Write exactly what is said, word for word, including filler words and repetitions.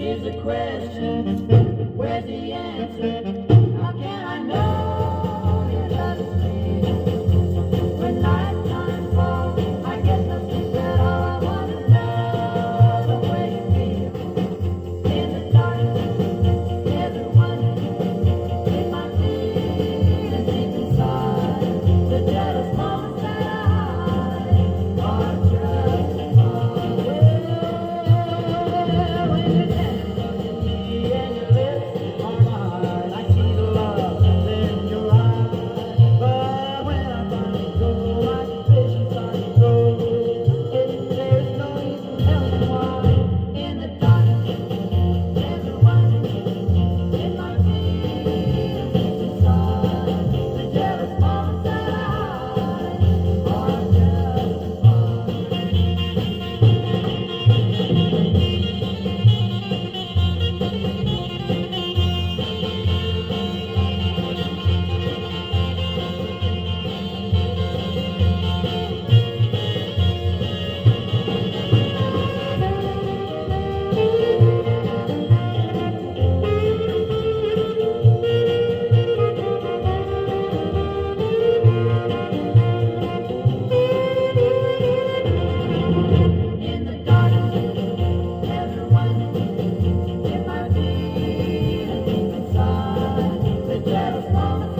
Here's a question, where's the answer? How can I know your love is real? When nighttime falls, I get no sleep at all. I want to know the way you feel. In the dark, there's a wonder in my feelings deep inside. The jealous moments that I hide are just fine. When you're dancing on me and your lips are mine, I see the love in your eyes. But when I finally go, my suspicions start to grow. And there's no reason telling why. In the dark, there's a wonder in my feelings deep inside. The jealous moments that I hide are just fine. In the dark, there's a wonder in my feelings deep inside. The jealous moments